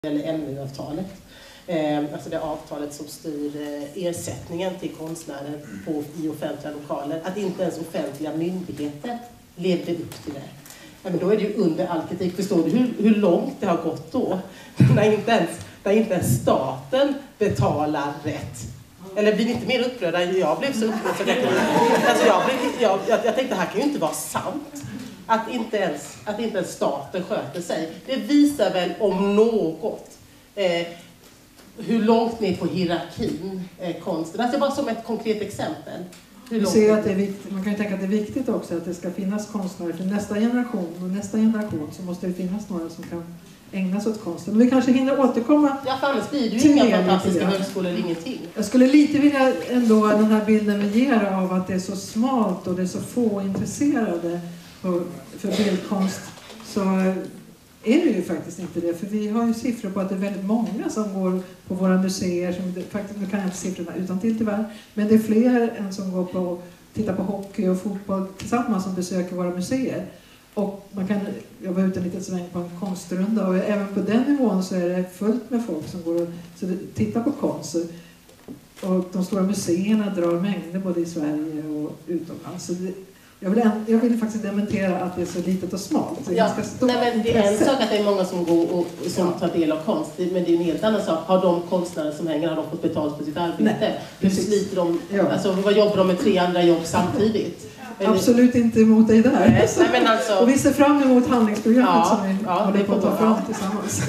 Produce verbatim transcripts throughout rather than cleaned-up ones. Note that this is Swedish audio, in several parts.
Eller M U-avtalet. Eh, alltså det avtalet som styr eh, ersättningen till konstnärer på, i offentliga lokaler. Att inte ens offentliga myndigheter levde upp till det. Ja, men då är det ju under all kritik. Förstår du hur, hur långt det har gått då? när, inte ens, när inte ens staten betalar rätt. Eller blir inte mer upprörda? Jag blev så upprörd så jag, alltså jag, blev, jag, jag, jag tänkte det här kan ju inte vara sant. Att inte, ens, att inte ens staten sköter sig. Det visar väl om något eh, hur långt ner på hierarkin eh, konsten. Alltså bara som ett konkret exempel. Du ser att det är viktigt, man kan ju tänka att det är viktigt också att det ska finnas konstnärer för nästa generation. Och nästa generation så måste det finnas några som kan ägna sig åt konsten. Men vi kanske hinner återkomma. Ja, för annars blir det ju inga fantastiska högskolor, ingenting. Jag skulle lite vilja ändå, den här bilden vi ger av att det är så smalt och det är så få intresserade för bildkonst, så är det ju faktiskt inte det. För vi har ju siffror på att det är väldigt många som går på våra museer. Som, faktiskt, nu kan jag inte siffrorna utan till tyvärr. Men det är fler än som går på tittar på hockey och fotboll tillsammans som besöker våra museer. Och man kan, jag var ute en liten sväng på en konstrunda och även på den nivån så är det fullt med folk som går och så tittar på konst. Och de stora museerna drar mängder både i Sverige och utomlands. Så det, Jag vill, jag vill faktiskt dementera att det är så litet och smalt. Så ja, nej, men det är en sak att det är många som går och som ja. tar del av konst. Men det är ju en helt annan sak. Har de konstnärer som hänger, har de fått betalt för sitt arbete? Nej, Hur sliter de? Ja. Alltså, vad jobbar de med tre andra jobb samtidigt? Absolut inte emot dig där. Nej, nej, men alltså, och vi ser fram emot handlingsprogrammet ja, som vi ja, håller på att ta fram tillsammans.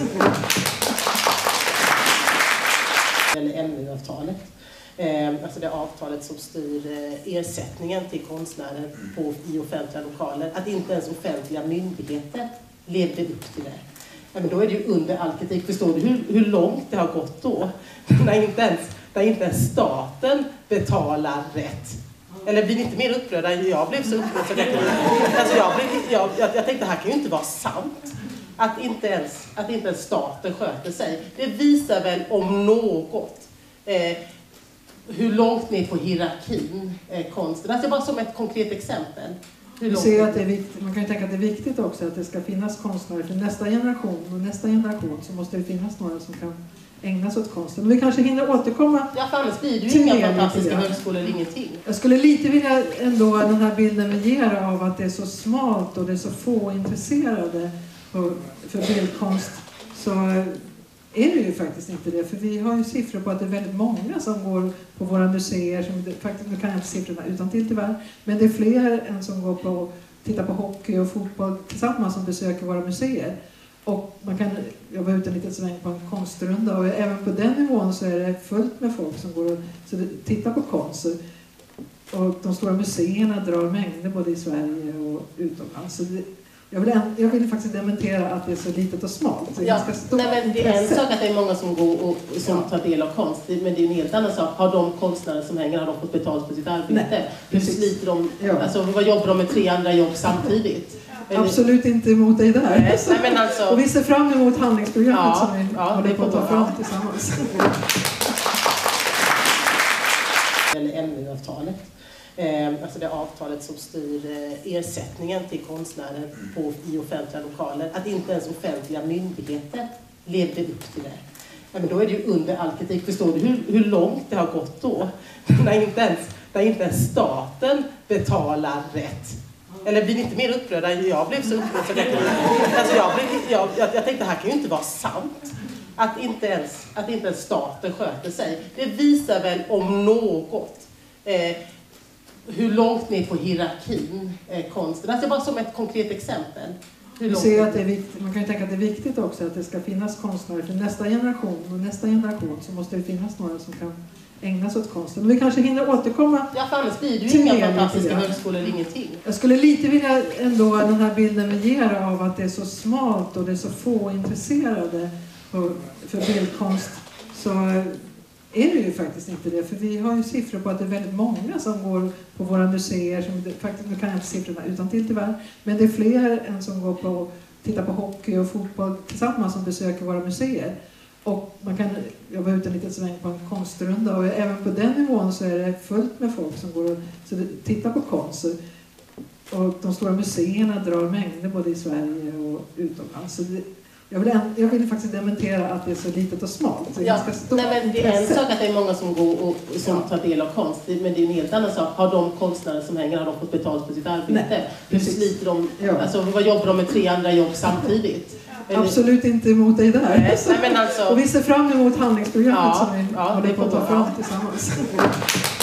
Eller M U-avtalet. Eh, alltså det avtalet som styr eh, ersättningen till konstnärer på, i offentliga lokaler. Att inte ens offentliga myndigheter levde upp till det. Ja, men då är det ju under all kritik. Förstår du hur, hur långt det har gått då? när, inte ens, när inte ens staten betalar rätt. Eller blir inte mer upprörda? Jag blev så upprörd så jag, alltså jag, blev, jag, jag, jag tänkte det här kan ju inte vara sant. Att inte ens, att inte ens staten sköter sig. Det visar väl om något eh, hur långt ner på hierarkin eh, konsten. Alltså bara som ett konkret exempel. Du ser att det är viktigt, man kan ju tänka att det är viktigt också att det ska finnas konstnärer för nästa generation. Och nästa generation så måste det finnas några som kan ägna sig åt konsten. Men vi kanske hinner återkomma. Ja, för annars blir det ju inga fantastiska högskolor, ingenting. Jag skulle lite vilja ändå, den här bilden vi ger av att det är så smalt och det är så få intresserade för bildkonst, så är det ju faktiskt inte det. För vi har ju siffror på att det är väldigt många som går på våra museer. Som, faktiskt, nu kan jag inte siffrorna utan till tyvärr. Men det är fler än som går på tittar på hockey och fotboll tillsammans som besöker våra museer. Och man kan, jag var ute en liten sväng på en konstrunda och även på den nivån så är det fullt med folk som går och så tittar på konst. Och de stora museerna drar mängder både i Sverige och utomlands. Så det, Jag vill, jag vill faktiskt dementera att det är så litet och smalt. Så ja, nej, men det är en sak att det är många som går och som ja. tar del av konst. Men det är en helt annan sak. Har de konstnärer som hänger, har de fått betalt för sitt arbete? Nej, Hur sliter de? Ja. Alltså, vad jobbar de med tre andra jobb samtidigt? Absolut inte emot dig där. Nej, nej, men alltså, och vi ser fram emot handlingsprogrammet ja, som vi ja, håller på att ta fram tillsammans. Eller M U-avtalet. Eh, alltså det avtalet som styr eh, ersättningen till konstnärer på, i offentliga lokaler. Att inte ens offentliga myndigheter levde upp till det. Ja, men då är det ju under all kritik. Förstår du hur, hur långt det har gått då? när, inte ens, när inte ens staten betalar rätt. Eller blir inte mer upprörda? Jag blev så upprörd så jag, alltså jag, blev, jag, jag, jag tänkte det här kan ju inte vara sant. Att inte ens, att inte ens staten sköter sig. Det visar väl om något eh, hur långt ner på hierarkin eh, konsten. Alltså bara som ett konkret exempel. Du ser att det är viktigt, man kan ju tänka att det är viktigt också att det ska finnas konstnärer för nästa generation. Och nästa generation så måste det finnas några som kan ägna sig åt konsten. Men vi kanske hinner återkomma. Ja, för annars blir det ju inga fantastiska högskolor, ingenting. Jag skulle lite vilja ändå, den här bilden vi ger av att det är så smalt och det är så få intresserade för bildkonst, så är det ju faktiskt inte det. För vi har ju siffror på att det är väldigt många som går på våra museer. Som, faktiskt, nu kan jag inte siffrorna utan till tyvärr. Men det är fler än som går på tittar på hockey och fotboll tillsammans som besöker våra museer. Och man kan, jag var ute en liten sväng på en konstrunda och även på den nivån så är det fullt med folk som går och så tittar på konst. Och de stora museerna drar mängder både i Sverige och utomlands. Så det, Jag vill, jag vill faktiskt dementera att det är så litet och smalt. Så ja, stort nej, men det är en sak att det är många som går och som tar del av konst, men det är en helt annan sak. Har de konstnärer som hänger, har de fått betalt för sitt arbete? Nej, hur sliter de? Ja. Alltså, vad jobbar de med tre andra jobb samtidigt? Absolut inte emot dig där. Nej, nej, men alltså, och vi ser fram emot handlingsprogrammet ja, som vi ja, håller på att ta fram tillsammans.